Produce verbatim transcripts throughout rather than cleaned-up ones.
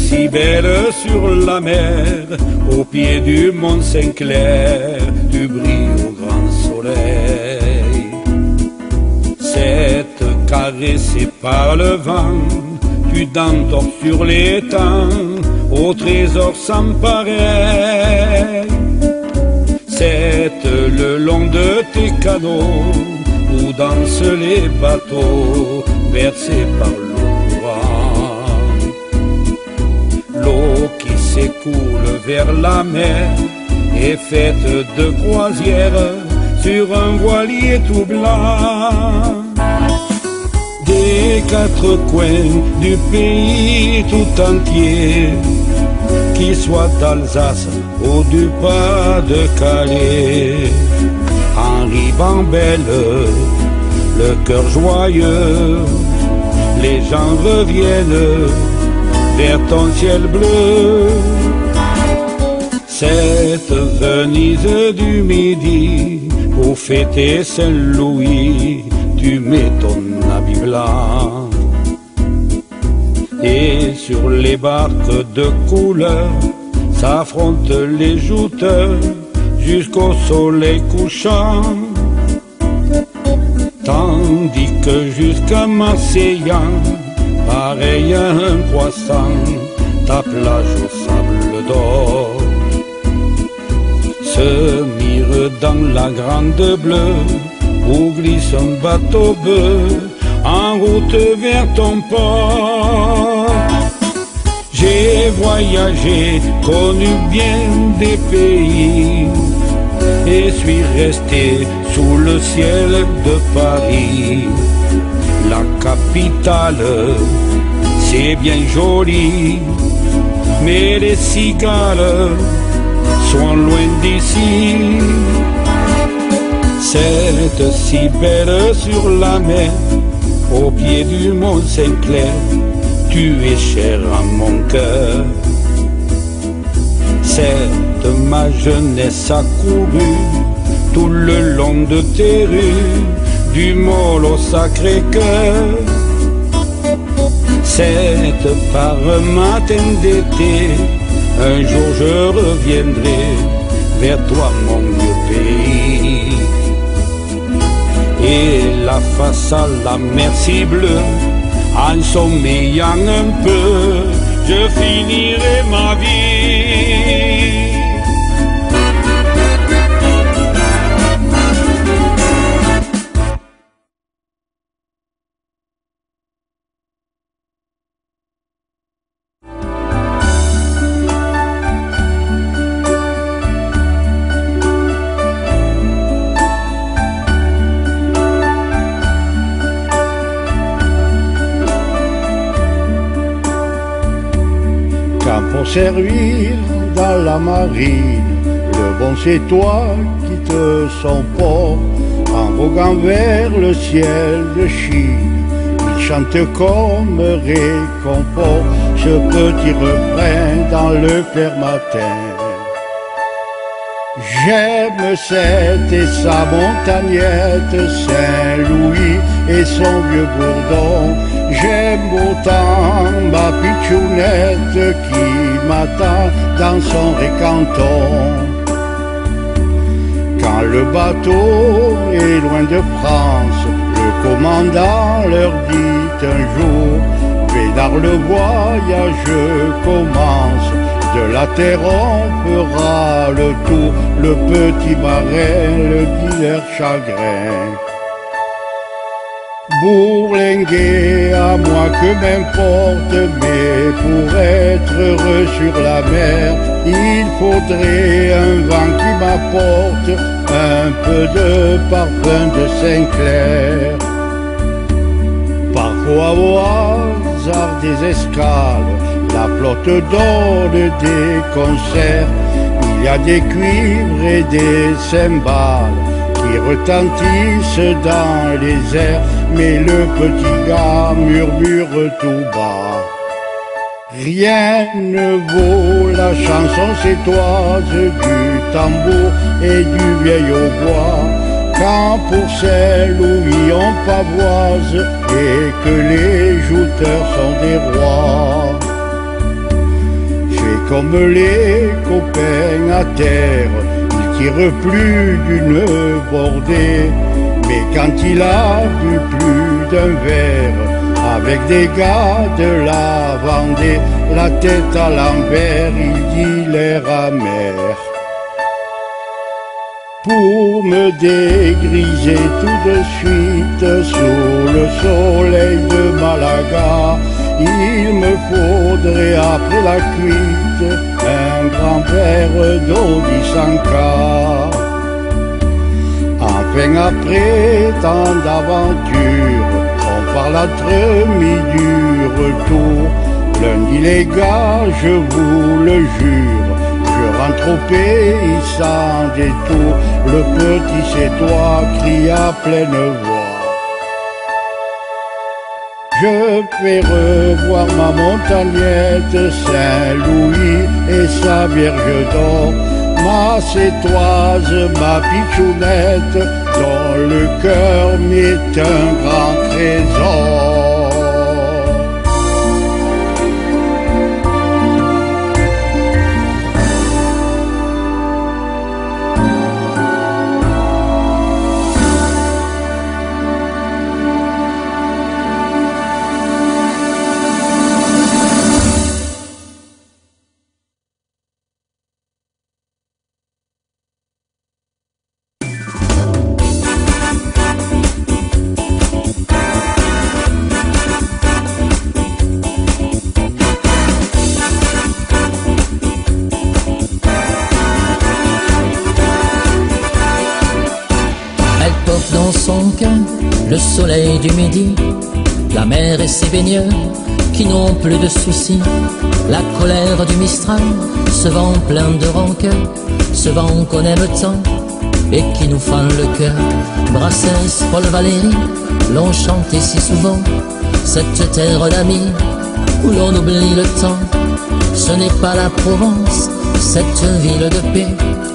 si belle sur la mer, au pied du mont Saint-Clair, tu brilles au grand soleil. Cette caressée par le vent, tu t'endors sur l'étang, au trésor sans pareil. C'est le long de tes canaux, où dansent les bateaux, bercés par le courant. L'eau qui s'écoule vers la mer est faite de croisières sur un voilier tout blanc. Des quatre coins du pays tout entier, qu'il soit d'Alsace ou du Pas-de-Calais, en ribambelle, le cœur joyeux, les gens reviennent vers ton ciel bleu. Cette Venise du Midi, pour fêter Saint-Louis, tu mets ton habit blanc. Et sur les barques de couleur s'affrontent les jouteurs jusqu'au soleil couchant. Tandis que jusqu'à Marseillan, pareil à un croissant, ta plage au sable d'or se mire dans la grande bleue où glisse un bateau bleu en route vers ton port. J'ai voyagé, connu bien des pays, et suis resté sous le ciel de Paris. La capitale, c'est bien joli, mais les cigales sont loin d'ici. Cette si belle sur la mer, au pied du mont Saint-Clair, tu es chère à mon cœur. Cette ma jeunesse accourue tout le long de tes rues, du Môle au Sacré-Cœur. Cette par un matin d'été, un jour je reviendrai vers toi mon vieux pays. Et la face à la mer si bleue, en sommeillant un peu, je finirai ma vie. Pour servir dans la marine, le bon c'est toi qui te son port, en voguant vers le ciel de Chine. Il chante comme réconfort ce petit refrain dans le clair matin. J'aime cette et sa montagnette, Saint-Louis et son vieux bourdon. J'aime autant ma pitchounette qui m'attend dans son récanton. Quand le bateau est loin de France, le commandant leur dit un jour: Vénard, le voyage commence, de la terre on fera le tour. Le petit marin le dit leur chagrin: bourlinguer à moi que m'importe, mais pour être heureux sur la mer, il faudrait un vent qui m'apporte un peu de parfum de Saint-Clair. Parfois au hasard des escales, la flotte donne des concerts. Il y a des cuivres et des cymbales qui retentissent dans les airs, mais le petit gars murmure tout bas: rien ne vaut la chanson sétoise du tambour et du vieil hautbois, quand pour Saint-Louis on pavoise et que les jouteurs sont des rois. comme les copains à terre, il tire plus d'une bordée. Mais quand il a bu plus d'un verre, avec des gars de la Vendée, la tête à l'envers, il dit l'air amer. Pour me dégriser tout de suite sous le soleil de Malaga, il me faudrait après la cuite un grand verre d'eau d'Isanka. Enfin après tant d'aventures, on parle entre midi du retour. Lundi les gars, je vous le jure, je rentre au pays sans détour. Le petit Sétois crie à pleine voix. Je vais revoir ma montagnette, Saint-Louis et sa Vierge d'or, ma Sétoise, ma pitchounette, dont le cœur m'est un grand trésor. Dans son cœur, le soleil du midi, la mer et ses baigneurs qui n'ont plus de soucis, la colère du Mistral, ce vent plein de rancœur, ce vent qu'on aime tant et qui nous fend le cœur. Brassens, Paul Valéry l'ont chanté si souvent, cette terre d'amis où l'on oublie le temps. Ce n'est pas la Provence, cette ville de paix,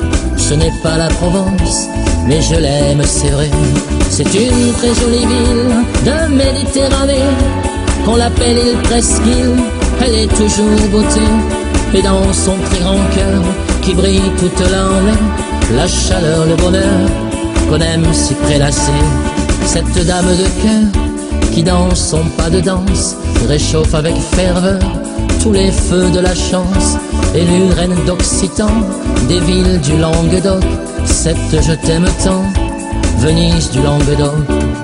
ce n'est pas la Provence, mais je l'aime, c'est vrai. C'est une très jolie ville de Méditerranée, qu'on l'appelle île Presqu'île, elle est toujours beauté. Et dans son très grand cœur, qui brille toute l'année, la chaleur, le bonheur, qu'on aime si prélassé. Cette dame de cœur, qui dans son pas de danse, réchauffe avec ferveur tous les feux de la chance. Élue reine d'Occitan, des villes du Languedoc, cette je t'aime tant, Venise du Languedoc.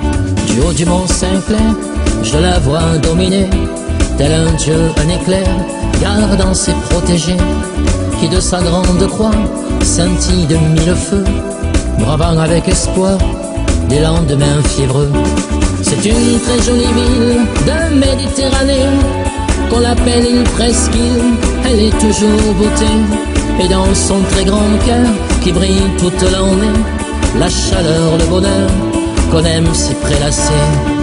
Du haut du mont Saint-Clair, je la vois dominer, tel un dieu, un éclair, gardant ses protégés, qui de sa grande croix scintille de mille feux, bravant avec espoir des lendemains fiévreux. C'est une très jolie ville de Méditerranée, qu'on l'appelle île Presqu'île, elle est toujours beauté. Et dans son très grand cœur, qui brille toute l'année, la chaleur, le bonheur, qu'on aime si prélassé.